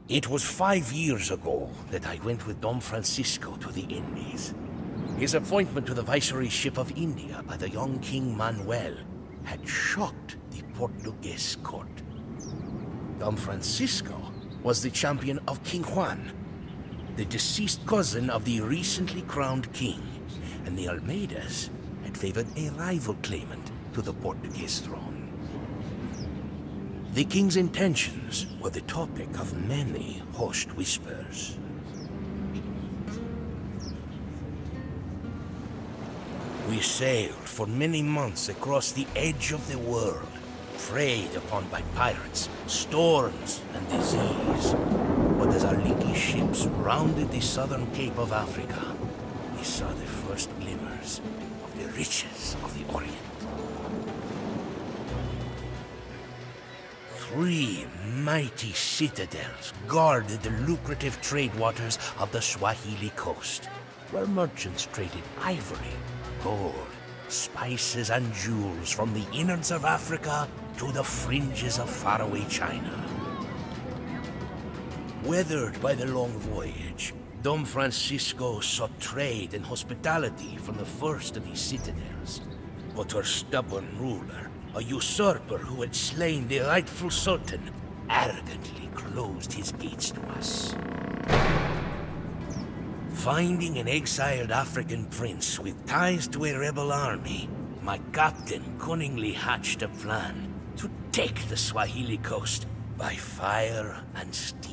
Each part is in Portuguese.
It was 5 years ago that I went with Dom Francisco to the Indies. His appointment to the viceroyship of India by the young King Manuel had shocked the Portuguese court. Dom Francisco was the champion of King Juan, the deceased cousin of the recently crowned king, and the Almeidas had favored a rival claimant to the Portuguese throne. The king's intentions were the topic of many hushed whispers. We sailed for many months across the edge of the world, preyed upon by pirates, storms, and disease. But as our leaky ships rounded the southern cape of Africa, we saw the first glimmers of the riches of the Orient. 3 mighty citadels guarded the lucrative trade waters of the Swahili coast, where merchants traded ivory, gold, spices, and jewels from the innards of Africa to the fringes of faraway China. Weathered by the long voyage, Dom Francisco sought trade and hospitality from the first of these citadels. But her stubborn ruler, a usurper who had slain the rightful sultan, arrogantly closed his gates to us. Finding an exiled African prince with ties to a rebel army, my captain cunningly hatched a plan to take the Swahili coast by fire and steel.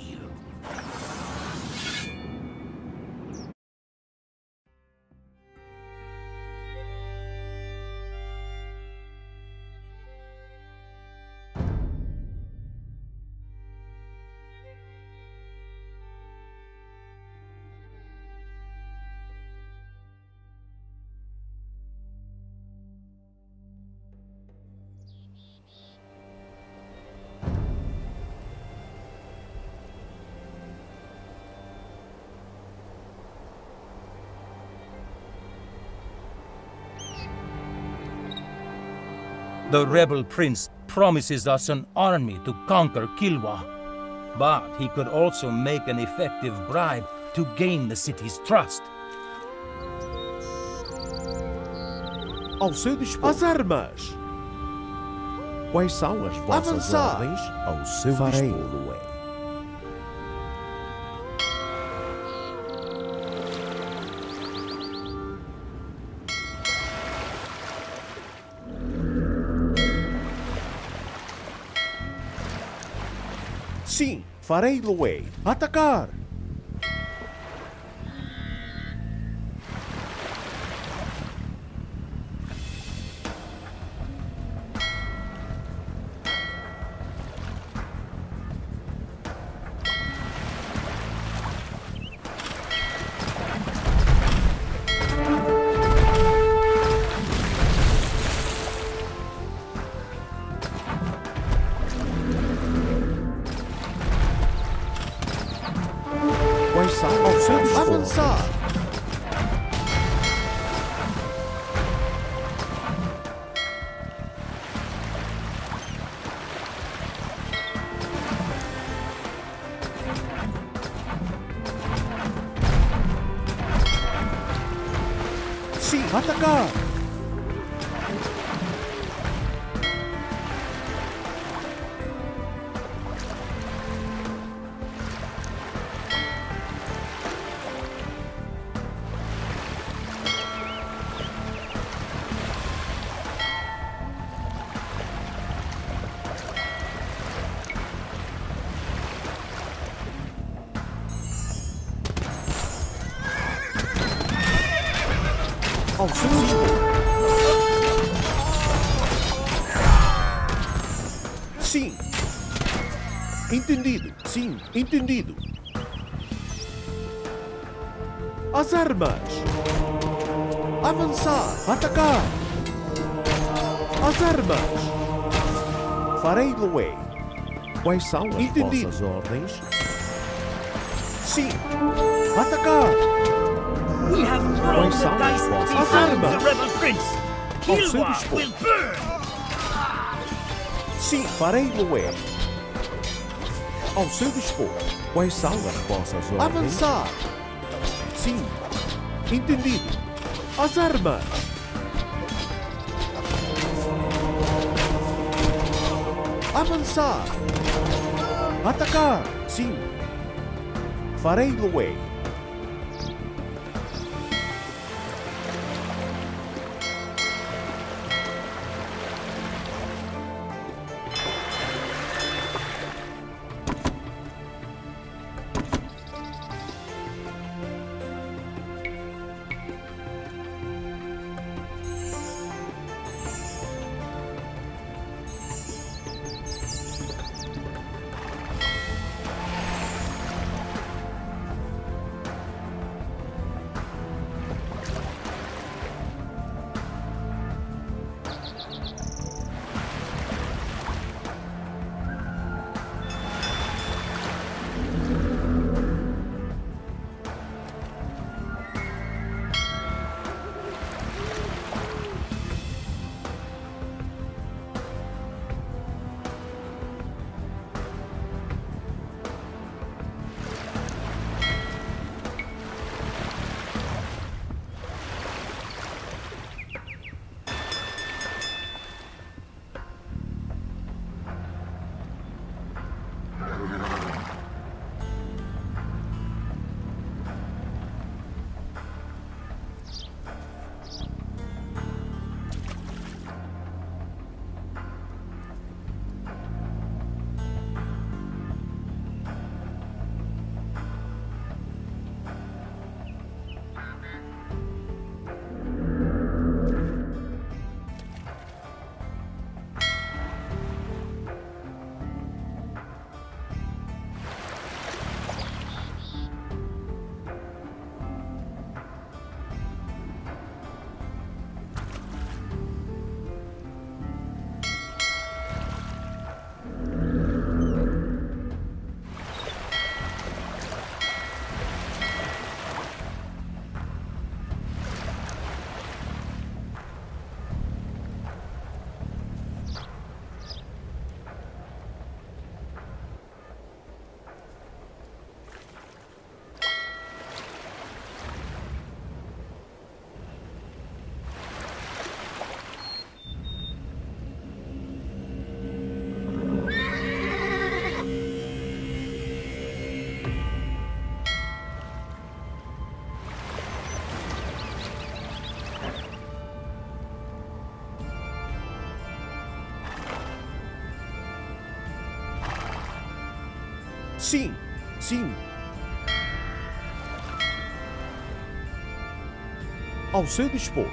The rebel prince promises us an army to conquer Kilwa, but he could also make an effective bribe to gain the city's trust. Ao seu dispor. As armas! Quais são as vossas ordens? Ao seu dispor. Sim, farei, Luei. Atacar! Avançar! Sim, atacar! Ao seu dispor. Sim. Entendido. Sim, entendido. As armas. Avançar. Atacar. As armas. Farei, Luei. Quais são as vossas ordens? Sim. Atacar. We have thrown the dice behind the rebel prince. Kilwa will burn. Sim, farei, Luei. Ao seu dispor. Quais são as vossas ordens? Avançar! Sim. Entendido! Às armas! Avançar! Atacar! Sim. Farei Loei. Sim, sim. Ao seu dispor.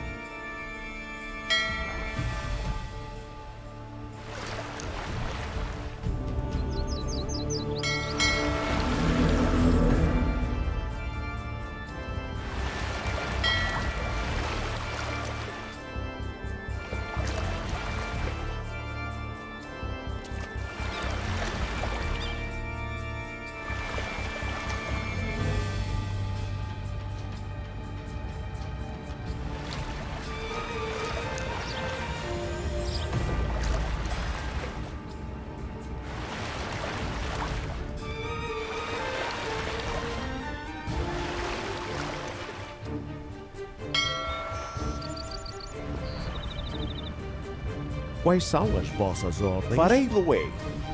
Quais são as vossas ordens? Farei Loei.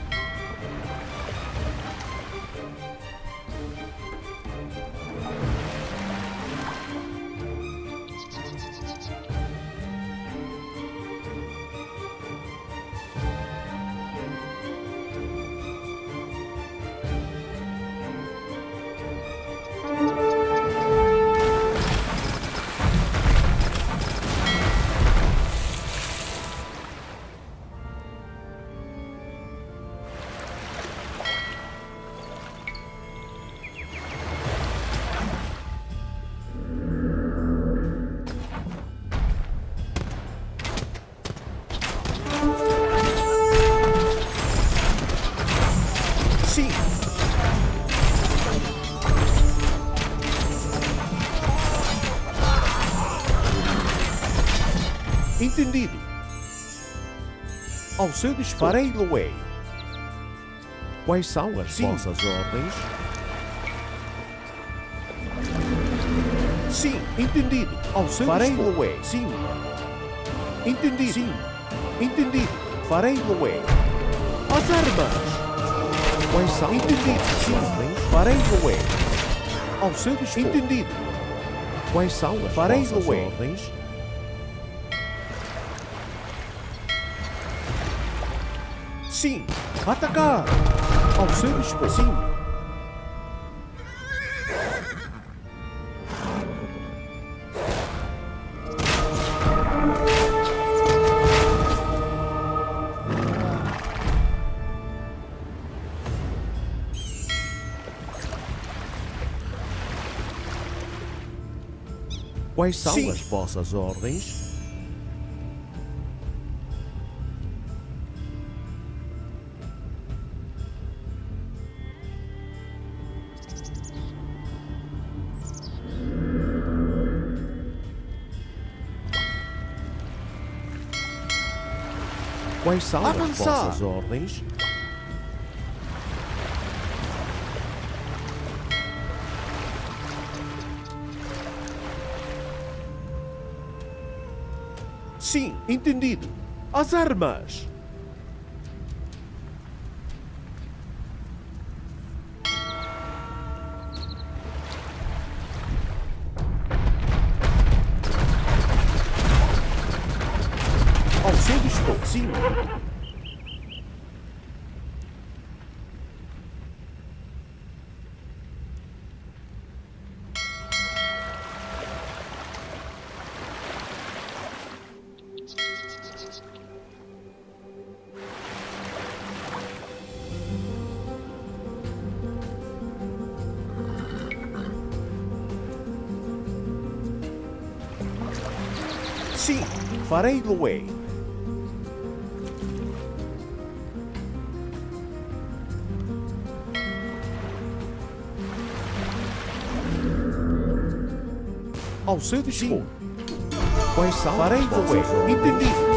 Sim. Entendido. Ao seu dispor. Farei Loei. Quais são as vossas ordens? Sim, entendido. Ao seu Farei dispor. Loé. Sim. Entendido. Sim. Entendido. Farei Loé. As armas! Quais são Entendido. as Sim. ordens? Farei Loé. Ao seu dispor. Entendido. Quais são as Farei vossas Loé. ordens? Sim. Atacar! Ao seu dispor. Sim. Quais são Sim. as vossas ordens? Quais são Avançar. as vossas ordens? Sim, entendido. As armas! Ao seu dispor. Sim. Sim. Farei Loé. Ao seu dispor. Quais são Farei as vossas Loé. ordens? Entendido.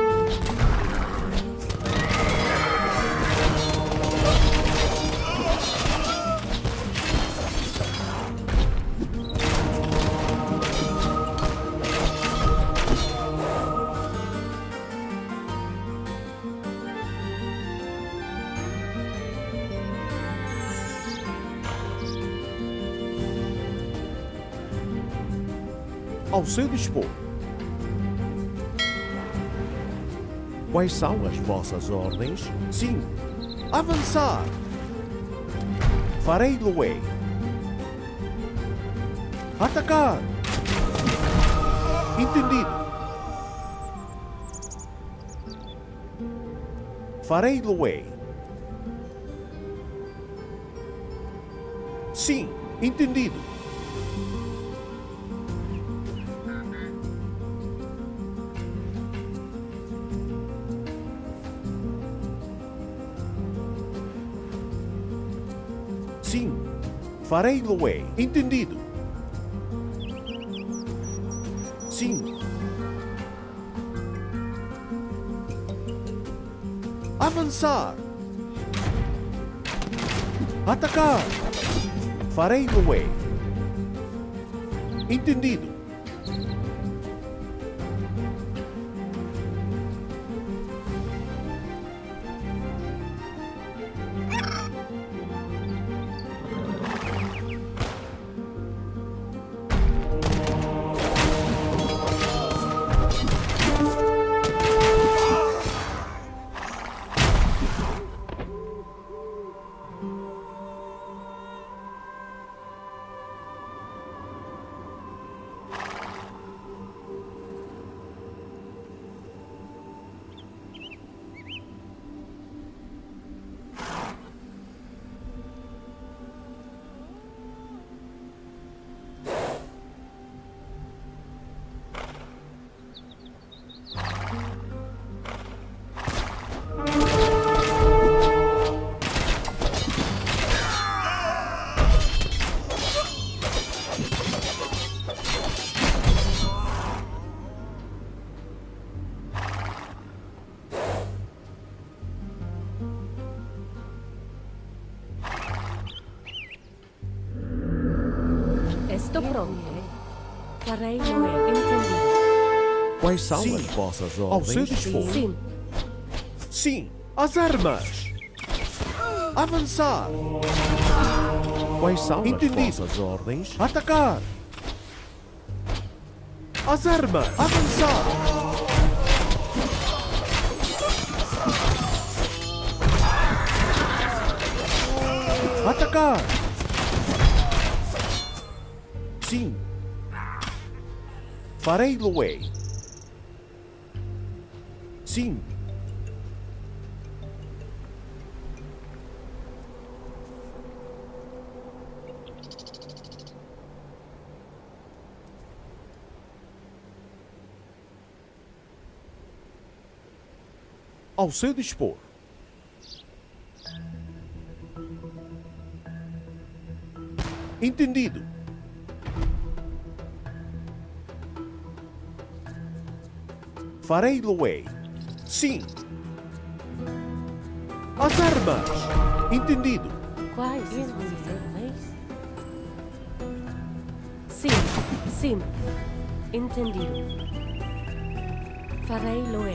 Ao seu dispor. Quais são as vossas ordens? Sim. Avançar! Farei Loé. Atacar! Entendido. Farei Loé. Sim, entendido. Sim, Farei Loé. entendido. Sim. Avançar. Atacar. Farei Loé. Entendido. Esteja pronto. Farei não é entendido. Quais são Sim. as vossas Ao seu ordens? dispor. Sim, Sim. Às armas. Avançar. Quais são Entendido. as vossas ordens? Atacar. Às armas. Avançar. Atacar. Sim. Farei Loei. Sim. Ao seu dispor. Entendido. Farei Loei. Sim. Às armas. Entendido. quais informações? Sim, sim, entendido. Farei loei.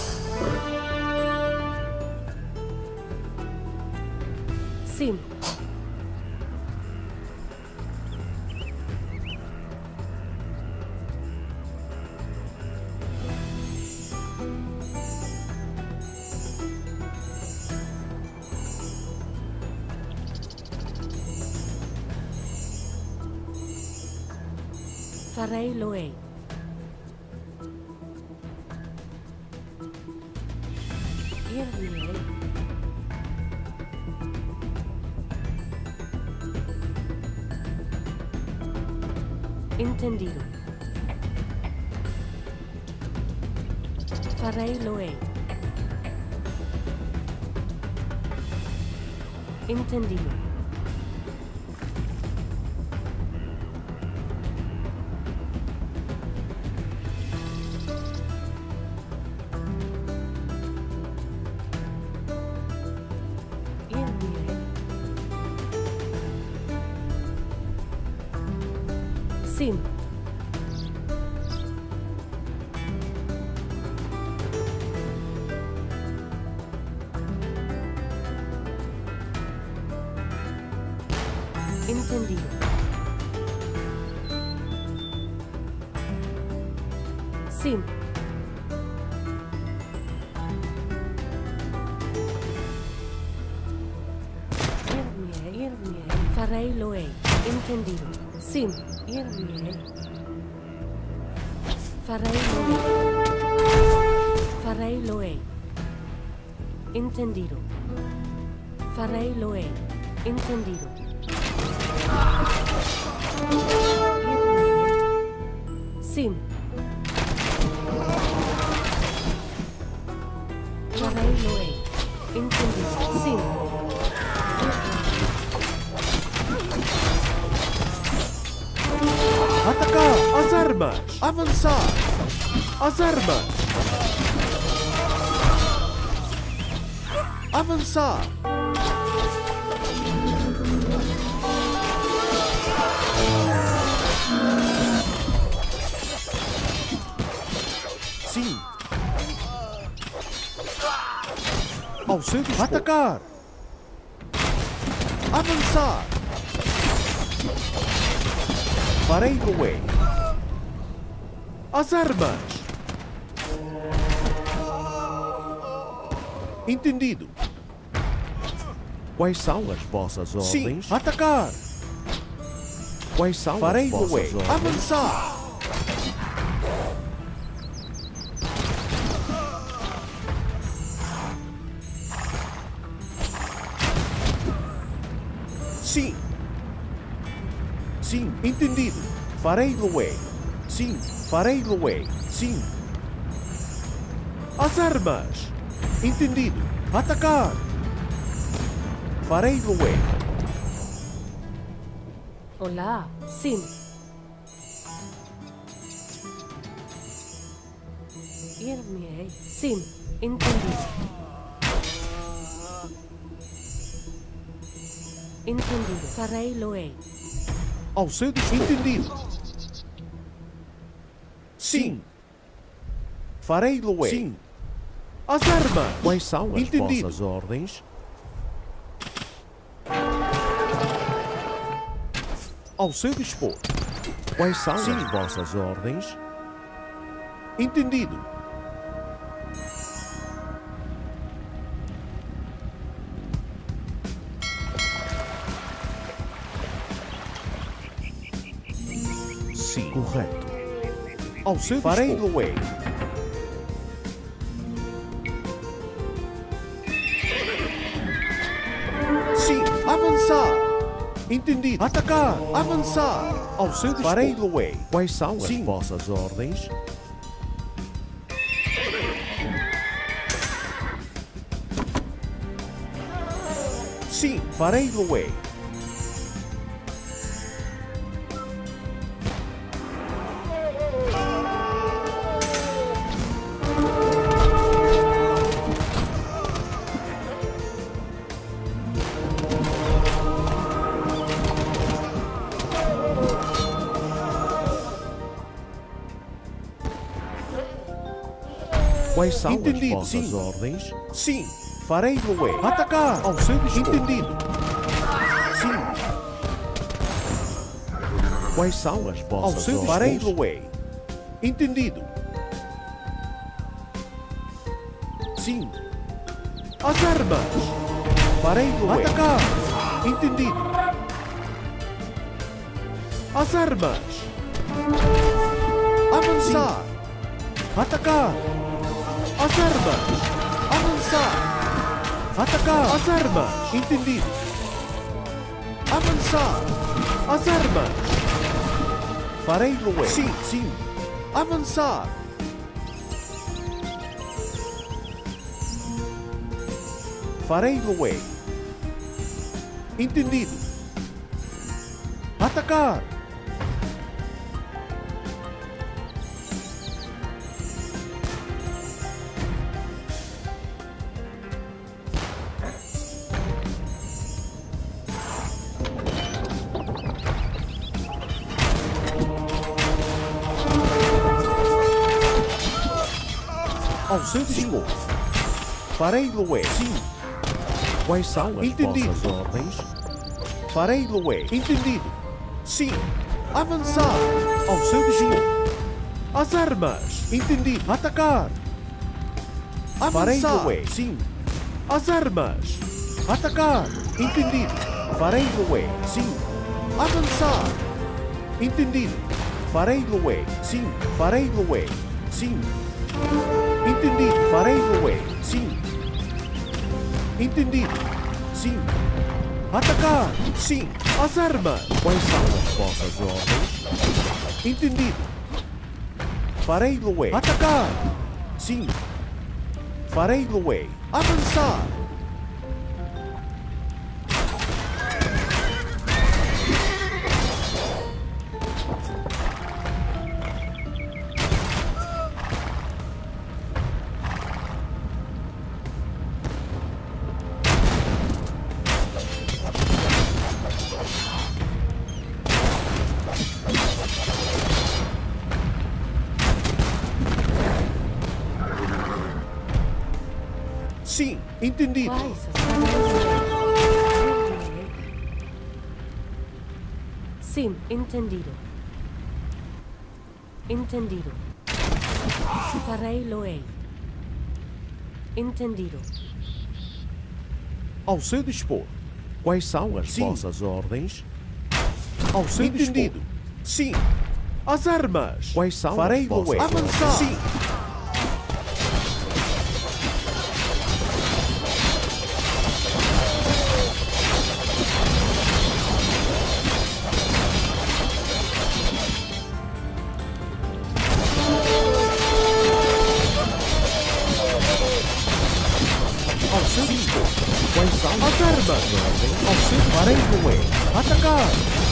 Sim. Farei loei. Irei. Entendido. Farei loei. Entendido. Irei. Sim. Entendido. Sim. Irei. Farei loei. Entendido. Sim. Irei. Farei loei. Farei loei. Entendido. Farei loei. Entendido. Sim. Farei loei. Entendido. Sim. Atacar! Às armas! Avançar! Às armas! Avançar! Sim! Ao seu dispor. Atacar! Avançar! Farei Loei. Às armas! Entendido. Quais são as vossas Sim, ordens? atacar! Quais são Farei as vossas Loei. ordens? Avançar! Sim. Sim, entendido. Farei Loei. Sim, Farei Loei. sim. Às armas! Entendido. Atacar! Farei Loei. Olá. Sim. Irei. Sim. Entendido. Entendido. Farei loei. Ao seu dispor. Entendido. Sim. Farei-lo-ei. Sim. Às armas. Quais são as vossas ordens? Ao seu dispor. Quais são as vossas ordens? Entendido. Sim. Correto. Ao seu dispor. Farei-lo-ei. Sim. Avançar. Entendido. Atacar. Avançar. Ao seu dispor. Farei-lo-ei. Quais são as vossas ordens? Sim. Farei-lo-ei. Quais são as vossas ordens? Sim. Farei-lo-ei. Atacar. Ao seu dispor. Entendido. Sim. Quais são as vossas ordens? Farei-lo-ei. Entendido. Sim. As armas. Farei-lo-ei. Atacar. Entendido. As armas. Avançar. Atacar. As armas. Avançar. Atacar. As armas. Entendido. Avançar. As armas. Farei-lo-ei. Sim, sim. Avançar. Farei-lo-ei. Entendido. Atacar. Ao seu dispor. Farei-lo-ei. Sim. Quais são as vossas ordens? Farei-lo-ei. Entendido. Sim. Avançar. Ao seu dispor. As armas. Entendido. Atacar. Avançar. Farei-lo-ei. Sim. As armas. Atacar. Entendido. Farei-lo-ei. Sim. Avançar. Entendido. Farei-lo-ei. Sim. Farei-lo-ei. Sim. Entendido. Farei-lo-ei. Sim. Entendido. Sim. Atacar. Sim. As armas. Quais são as vossas ordens? Entendido. Farei-lo-ei. Atacar. Sim. Farei-lo-ei. Avançar. Sim, entendido. Sim, entendido. Entendido. Farei-lo-ei. Entendido. Ao seu dispor. Quais são as vossas ordens? Ao seu dispor. Sim. As armas. Quais são as vossas ordens? Avançar. Sim. Ao seu dispor. Quais são as armas? Ao seu farei-lo-ei. Atacar.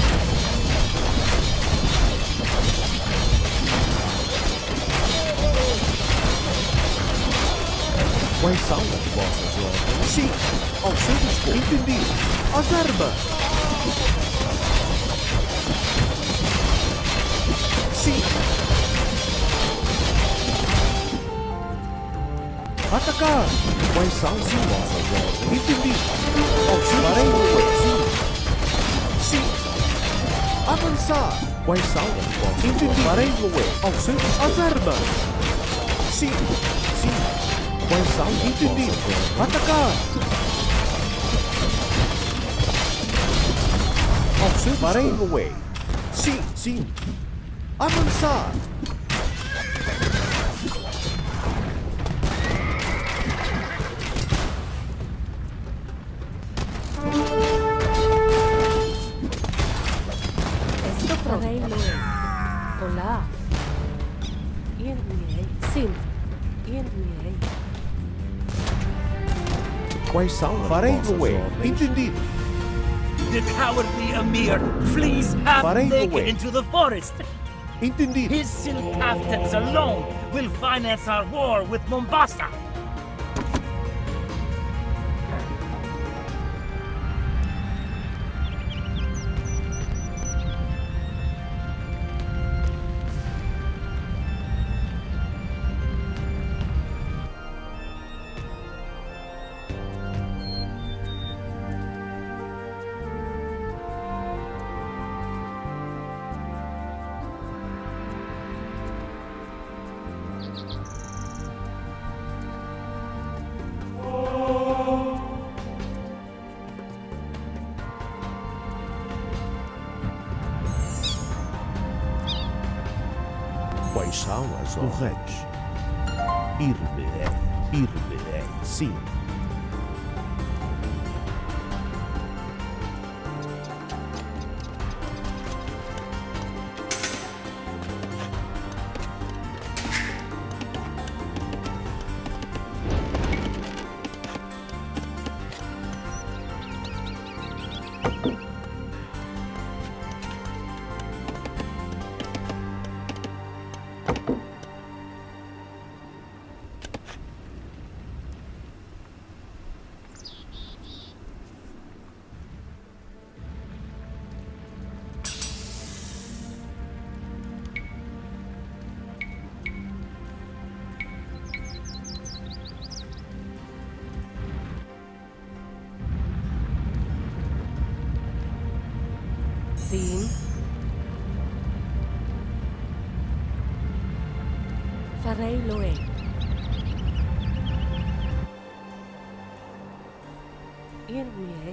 Quais são as vossas ordens? Sim. Ao seu dispor. Entendido. As armas. Sim. Atacar! Quais são as vossas ordens? Entendido. Farei o sim. Sim. Avançar! Quais são as vossas? Entendido. Farei o ao seu dispor. As armas! Sim. Sim. Quais são? Entendido. Atacar! Ao seu dispor. Farei o sim. Sim. Avançar! Farei Loe. Olá. Irmiei. Sim. Irmiei. Quais são? Farei o entendido. The cowardly Emir flees half Farei naked away. into the forest. Entendido. His silk caftans alone will finance our war with Mombasa. Quais são as ordens? Ir-me-ei, sim. Sim. Farei Loe. Irmiei.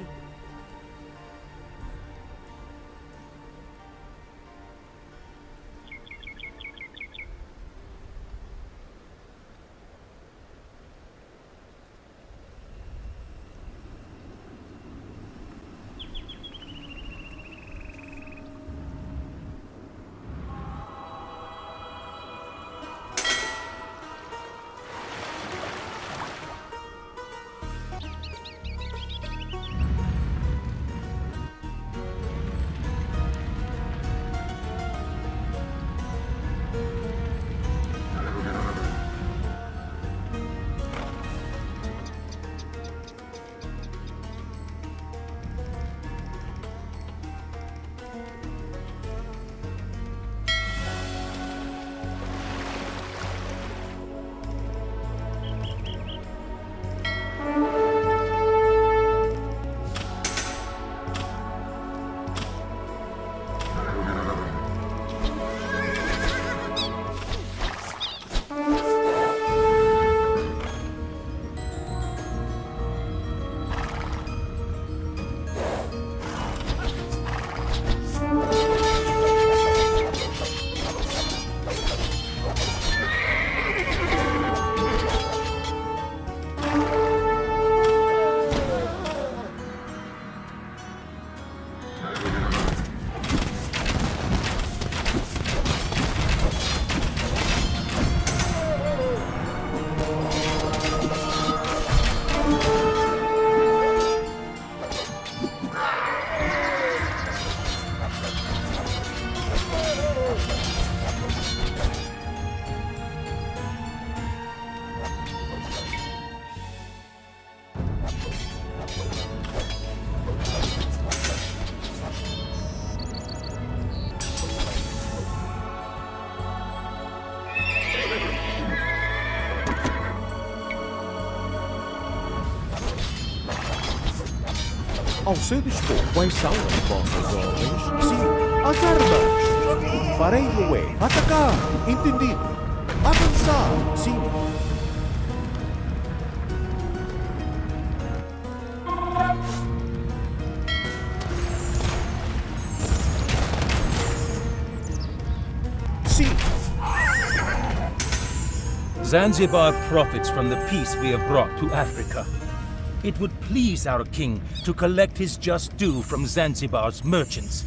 Ao seu dispor, quais são as vossas ordens? Sim, as armas! Farei-lo é. Atacar! Entendido! Avançar! Sim! Sim! Zanzibar profits from the peace we have brought to Africa. It would please our king to collect his just due from Zanzibar's merchants.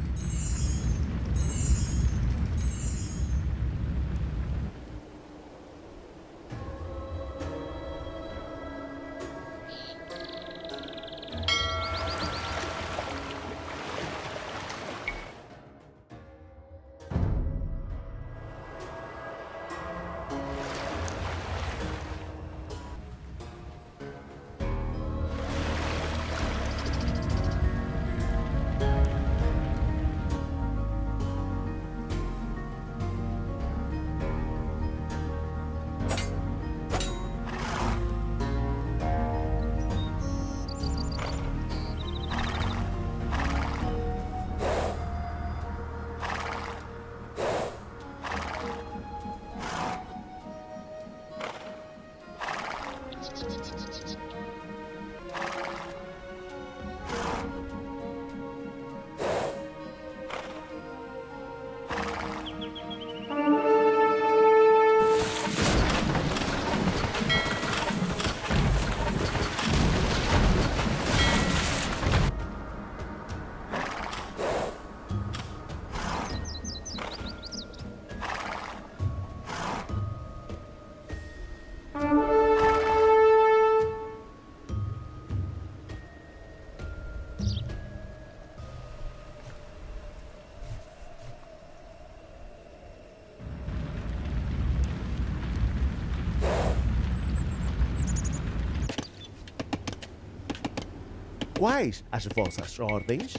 Quais as vossas ordens?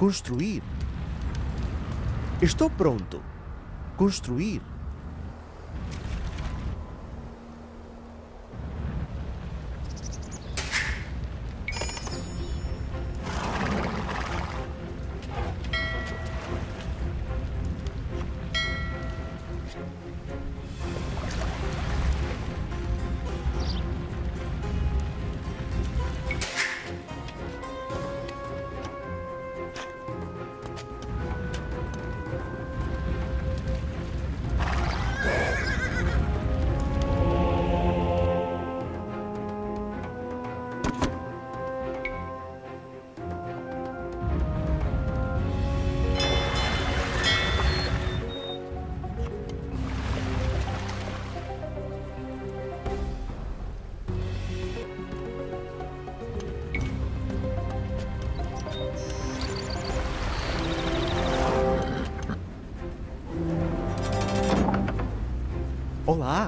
Construir. Estou pronto. Construir. Olá!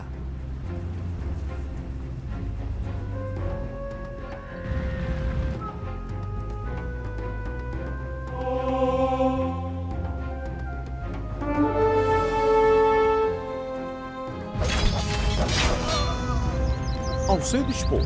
Ao seu dispor.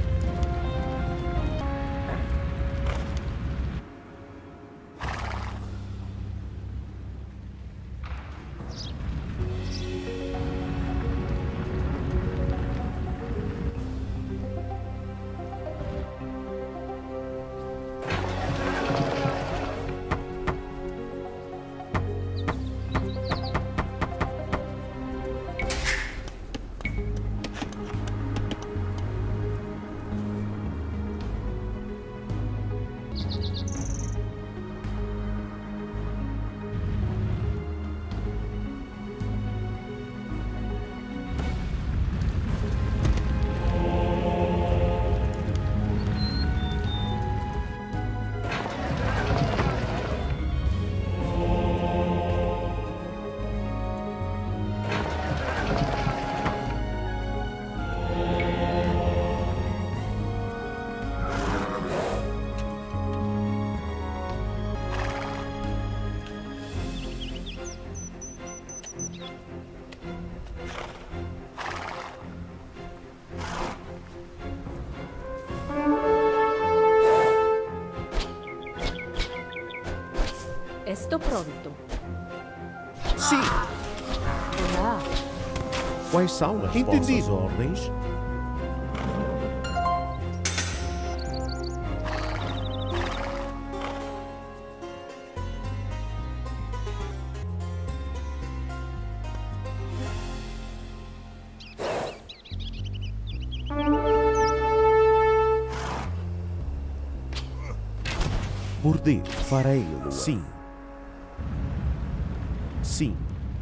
Estou pronto. Sim. Olá. Quais são as vossas ordens? Bordê, farei-lo. Sim. Sim.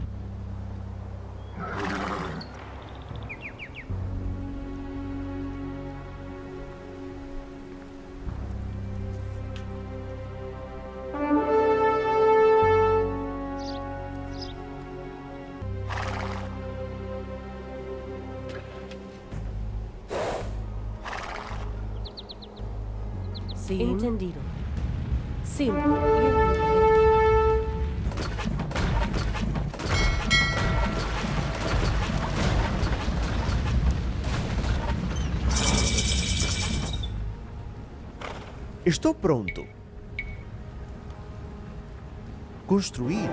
Sim. Entendido. Sim. Estou pronto. Construir.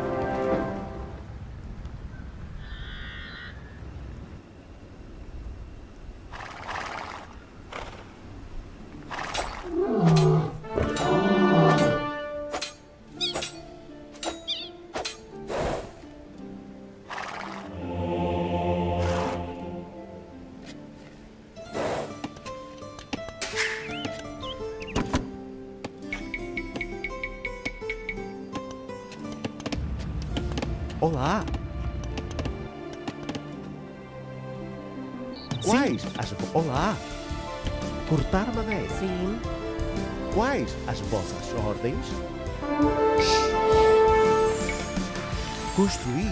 Olá! Quais as... Olá! Cortar madeira. Sim. Quais as vossas ordens? Construir.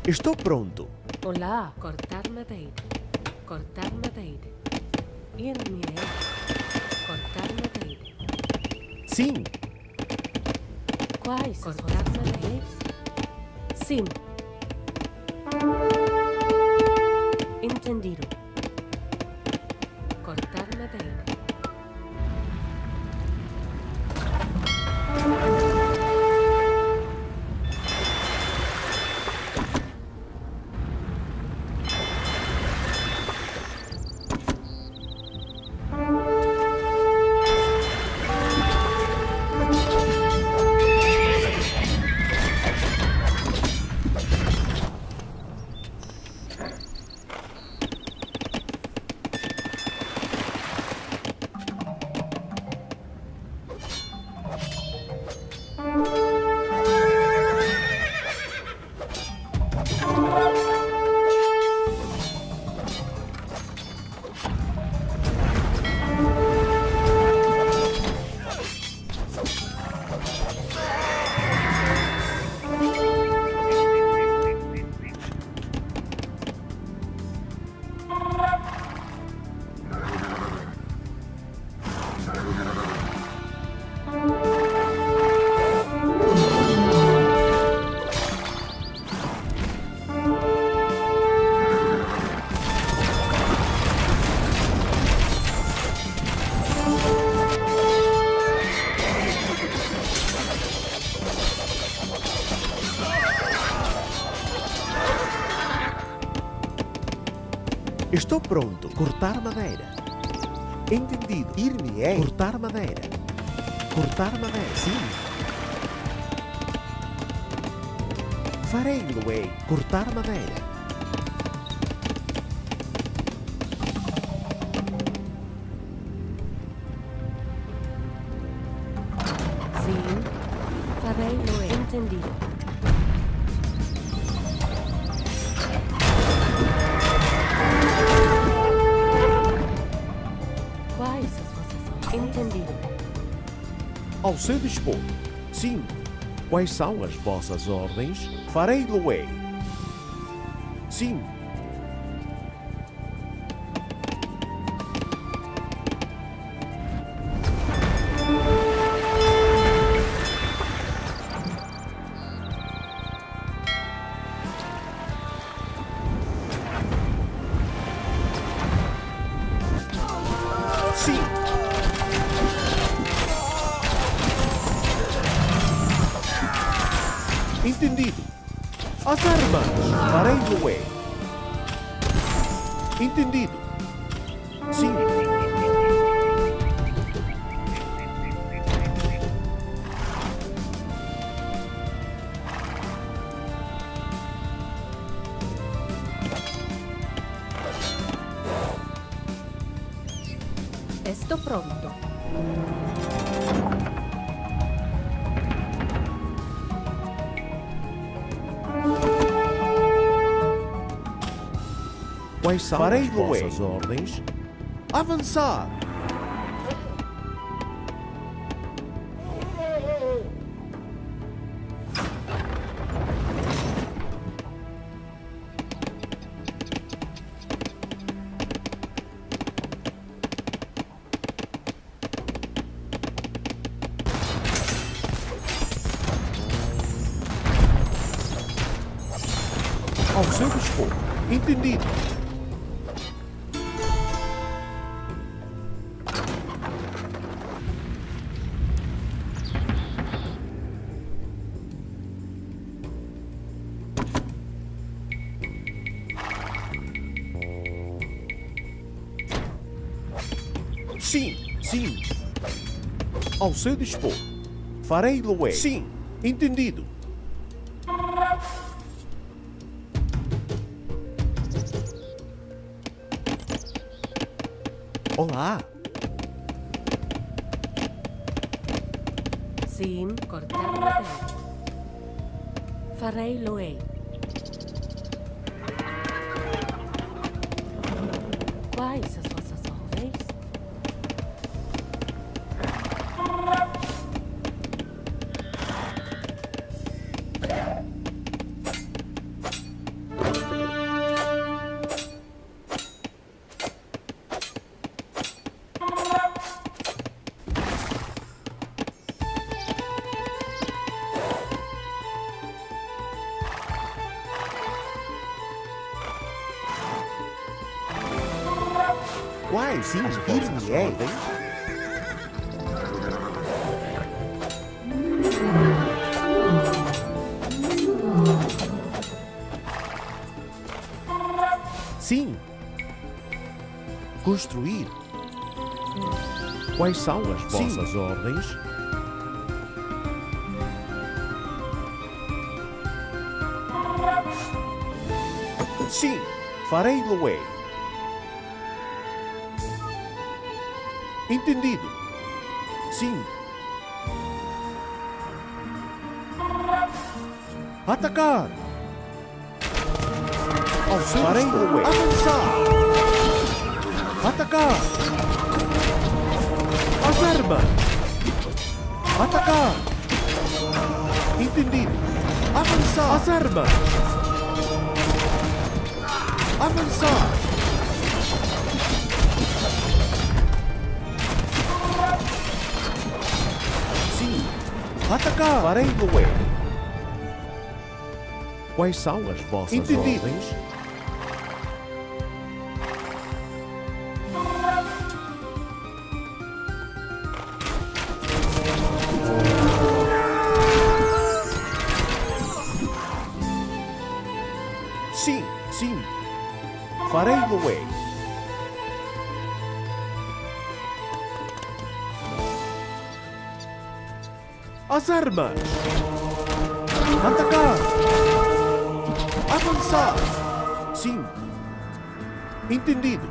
Estou pronto. Olá, cortar madeira. Cortar madeira. Ir-me-ei. Cortar madeira. Sim. Quais as vossas madeiras? Sim. Entendido. Cortar madeira. Estou pronto. Cortar madeira. Entendido. Ir-me-ei. Cortar madeira. Cortar madeira. Sim. Farei-lo-ei. Cortar madeira. Sim. Farei-lo-ei. Entendido. Quais as vossas ordens? Entendido. Ao seu dispor. Sim. Quais são as vossas ordens? Farei-lo-ei. Sim. Sim. Entendido. As armas. Farei-lo-ei. Entendido. Sim. Estou pronto. Quais são as vossas ordens? Avançar! Ao seu dispor. Entendido. Sim, sim. Ao seu dispor. Farei-lo-ei. Sim, entendido. Olá. Sim, cortar madeira. Farei-lo-ei. Quais as vossas ordens? Vai, sim, ir-me ordens. Sim. Construir. Quais são as vossas ordens? Sim, farei-lo-ei. Entendido. Sim. Atacar. Farei-lo-ei. Avançar. Atacar. As armas. Atacar. Entendido. Avançar. As armas. Avançar. Sim. Atacar. Farei-lo-ei. Quais são as vossas ordens? Sim, sim. Farei-lo-ei. As armas. Atacar. Avançar. Sim. Entendido.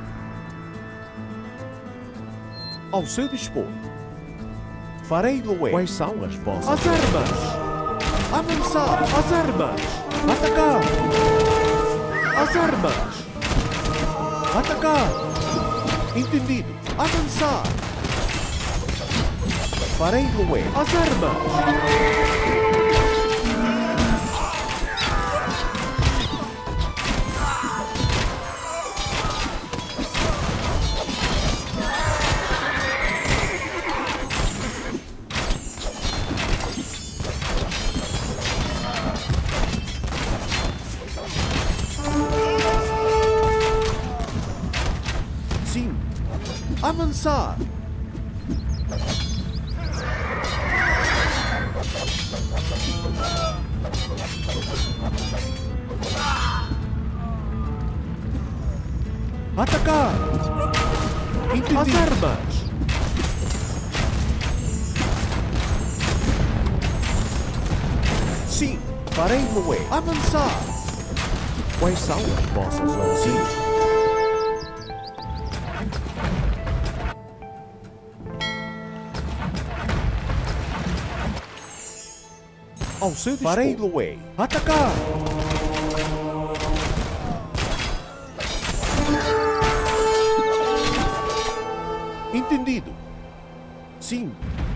Ao seu dispor. Farei-lo-ei. Quais são as vossas? As armas. Avançar. As armas. Atacar. As armas. Atacar. Entendido. Avançar. Farei-lo-ei. As armas. Sim. Avançar. Atacar. Entendido. As armas. Sim. Farei-lo-ei. Avançar. Quais são as vossas ordens? Sim. Ao seu dispor. Farei-lo-ei. Atacar. Entendido. Sim.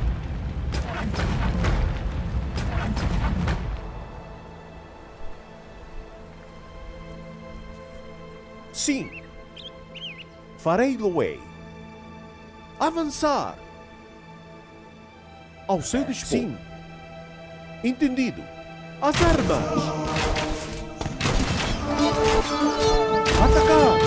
Sim. Farei-lo-ei. Avançar. Ao seu dispor. Sim. Entendido. As armas. Atacar.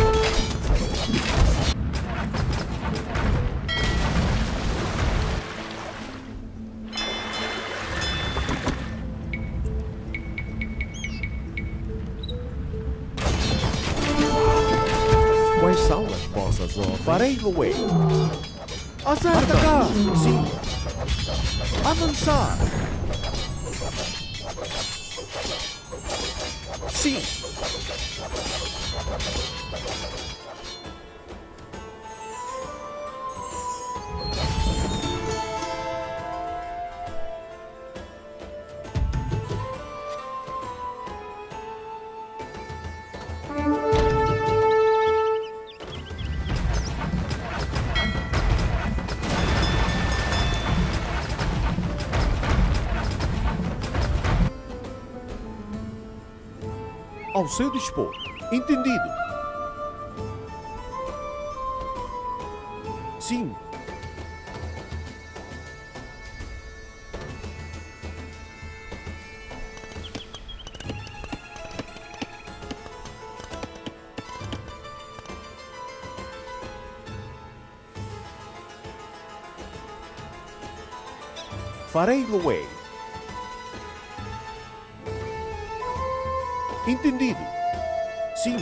Quais são as vossas ordens? Farei-lo-ei. As armas. Atacar. Sim. Avançar. Sim. Ao seu dispor. Entendido. Sim. Farei Loei. Entendido. Sim.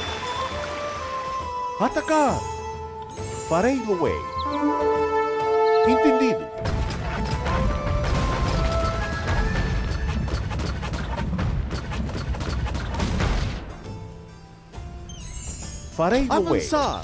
Atacar. Farei Loei. Entendido. Farei Loei. Avançar.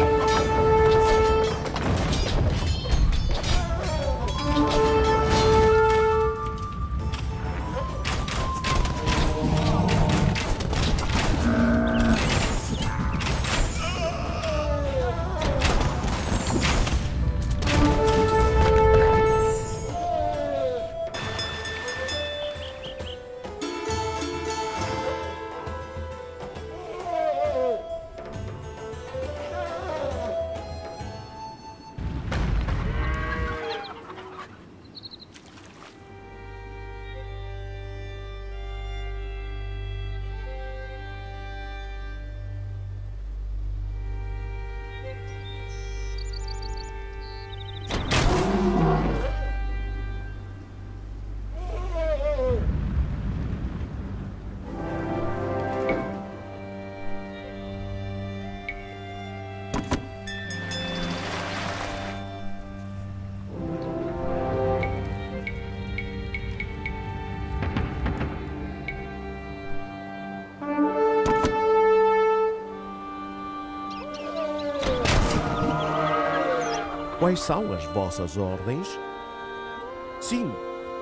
Quais são as vossas ordens? Sim.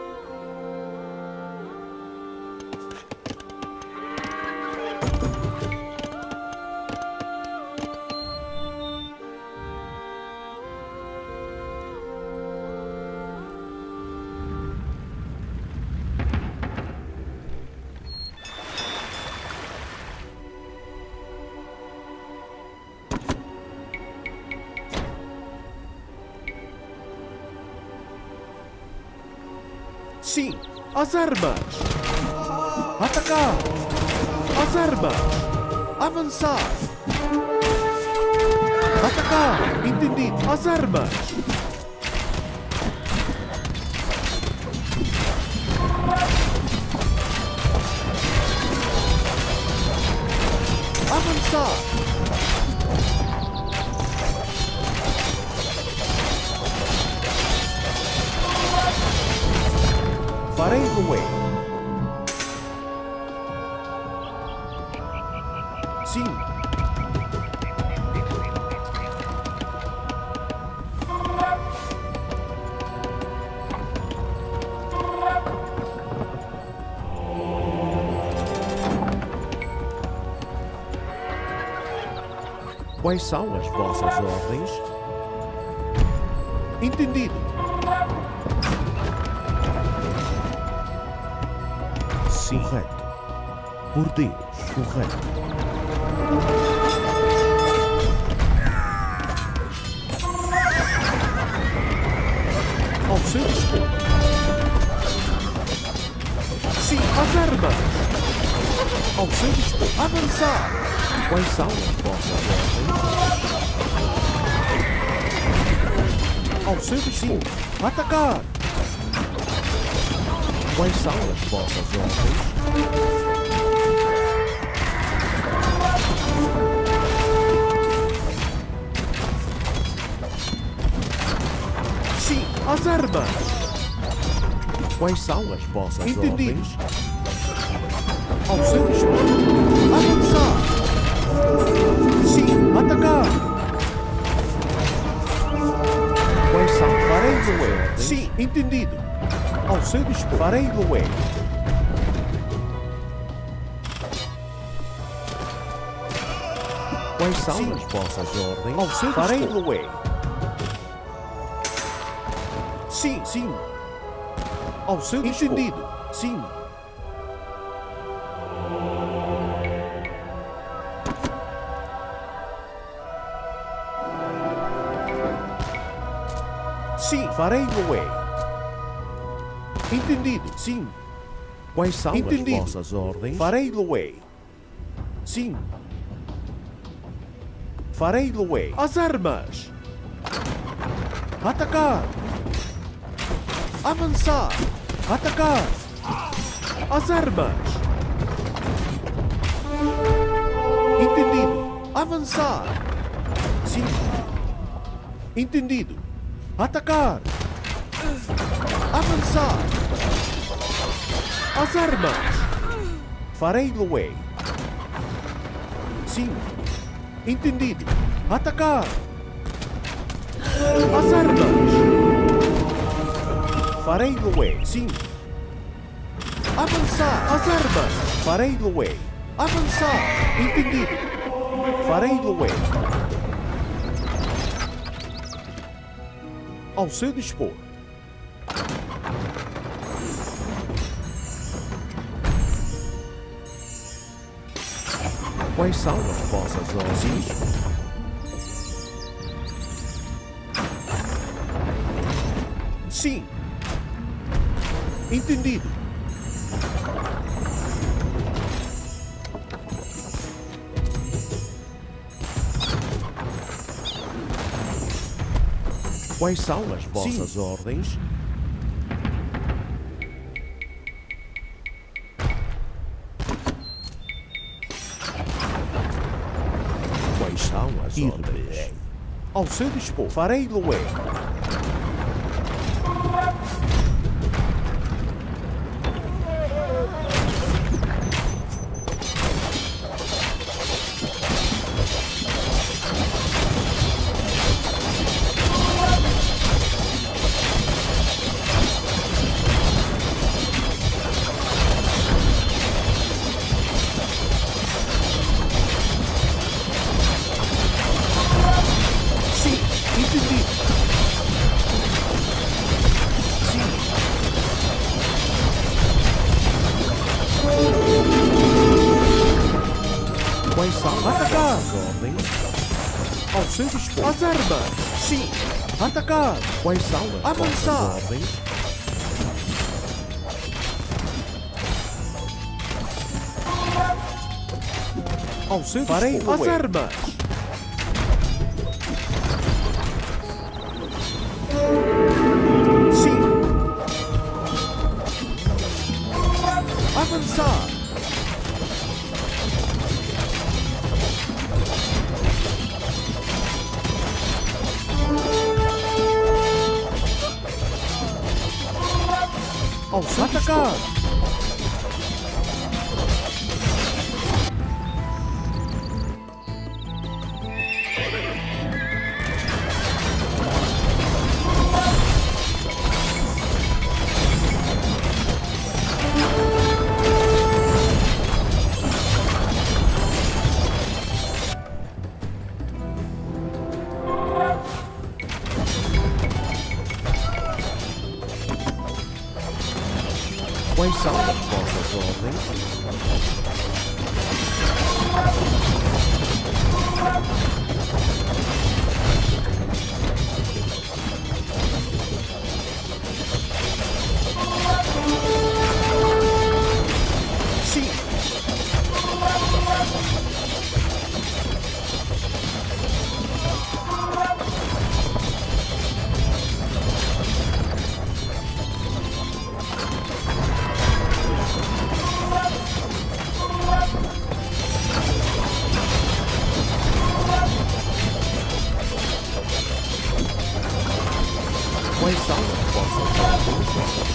Sim, as armas! Atacar! As armas! Avançar! Atacar! Entendido! As armas! Avançar! Farei Loei. Sim. Quais são as vossas ordens? Entendido. Sim. Correto. Por Deus, correto. Ao seu dispor. Sim, as armas. Ao seu dispor. Avançar. Quais são as vossas ordens? Ao seu dispor. Atacar. Quais são as vossas ordens? Sim, as armas! Quais são as vossas ordens? Ao seu dispor. Avançar! Sim, atacar! Quais são? Farei Loei. Sim, entendido. Ao seu dispor. Farei Loei. Quais são as vossas ordens? Ao seu Farei Loei. Sim, sim. Ao seu dispor. Entendido. Sim. Sim, farei Loei. Entendido, sim. Quais são as vossas ordens? Farei Loei. Sim. Farei Loei. As armas! Atacar! Avançar! Atacar! As armas! Entendido! Avançar! Sim! Entendido! Atacar! Avançar! As armas! Farei Loei! Sim! Entendido! Atacar! As armas! Farei Loei! Sim! Avançar! As armas! Farei Loei! Avançar! Entendido! Farei Loei! Ao seu dispor! Quais são as vossas ordens? Sim! Entendido! Quais são as vossas ordens? Quais são as ordens? Ao seu dispor, farei Loei. As armas! Sim! Atacar! Quais são as avançar! Ordens? Ao seu farei dispor. As armas! Sim! Avançar! Ao seu atacar! Quais são as vossas ordens? Sim! Quais são as vossas ordens?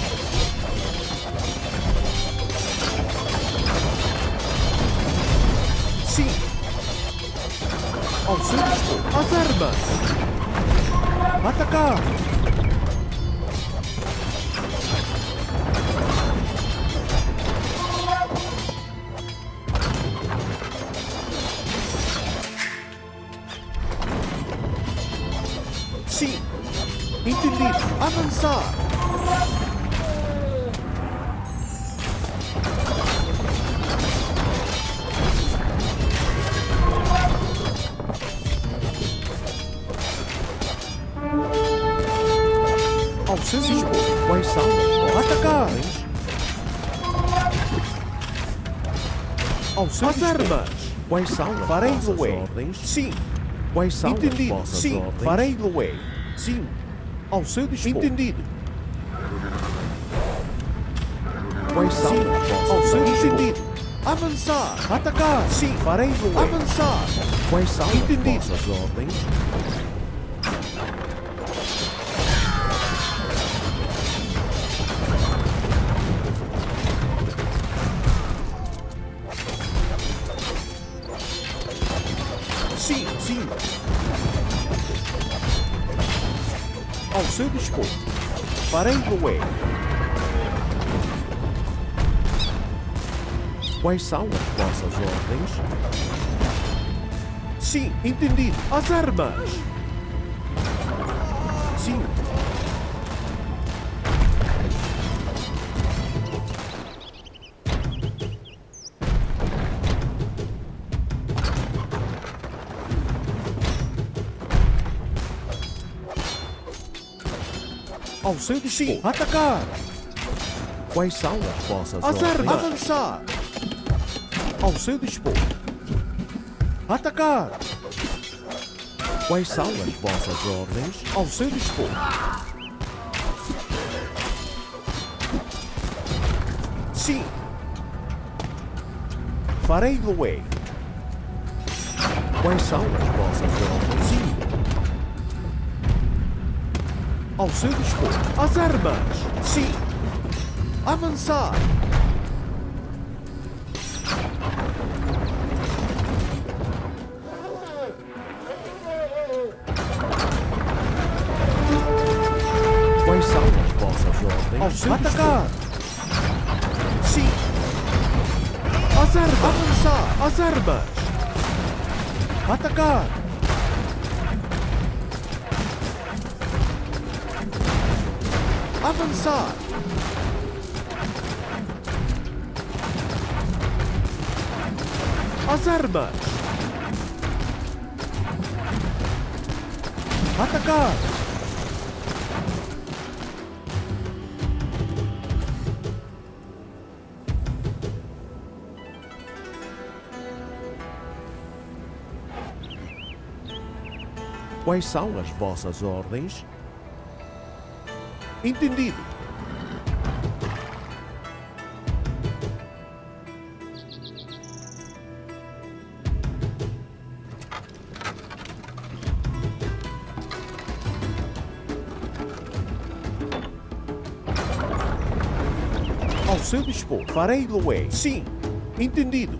Sim! Ao seu dispor! As armas! Atacar! Sim! Entendido! Avançar! Ao seu dispor! Quais são? Atacar! Ao seu dispor! As armas! Quais são? Farei Loei! Sim! Quais são? Entendido! Sim! Farei Loei! Sim! Ao seu dispor! Entendido! Quais são as vossas ordens? Entendido. Avançar. Atacar. Sim. Farei o avançar. Quais são as vossas ordens? Sim, sim. Ao seu dispor. Farei o Quais são as vossas ordens? Sim, entendido. As armas! Sim. Ao seu dispor. Sim. Atacar! Quais são as vossas ordens? As armas! Avançar! Ao seu dispor. Atacar! Quais são as vossas ordens? Ao seu dispor. Sim. Farei o Quais são as vossas ordens? Sim. Ao seu dispor. As armas! Sim. Avançar! Quais são as vossas ordens? Ao seu atacar! Sim! As armas! Avançar! As armas! Atacar! Avançar! As armas! Atacar! Quais são as vossas ordens? Entendido. Ao seu dispor, farei o Sim, entendido.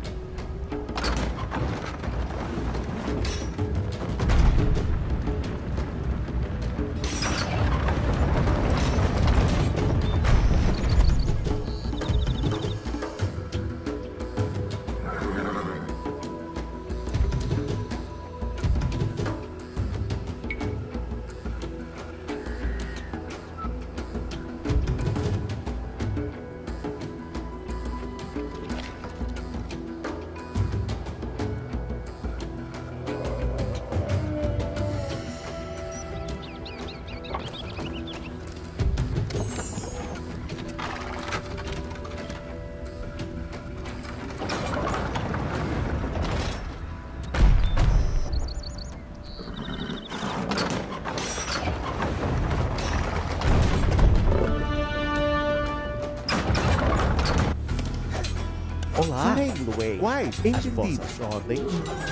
Olá, quais as vossas ordens?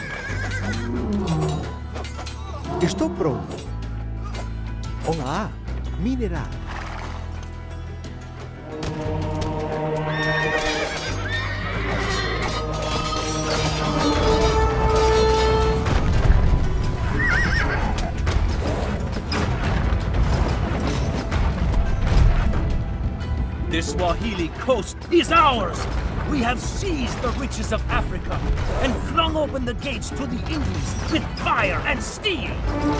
Estou pronto. Olá, minerar. The Swahili coast is ours! We have seized the riches of Africa and flung open the gates to the Indies with fire and steel!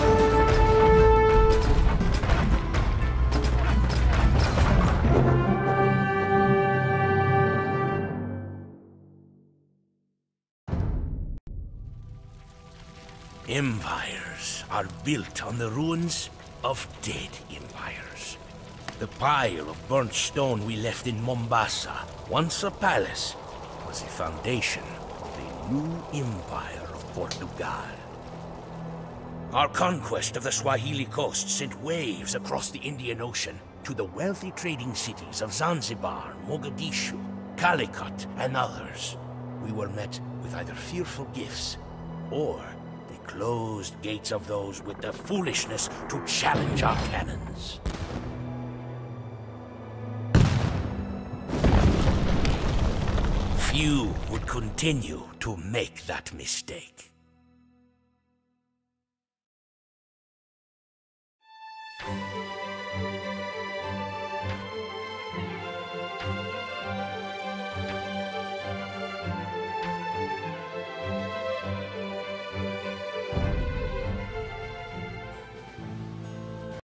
Empires are built on the ruins of dead empires. The pile of burnt stone we left in Mombasa, once a palace, was the foundation of the new empire of Portugal. Our conquest of the Swahili coast sent waves across the Indian Ocean to the wealthy trading cities of Zanzibar, Mogadishu, Calicut, and others. We were met with either fearful gifts or the closed gates of those with the foolishness to challenge our cannons. Few would continue to make that mistake.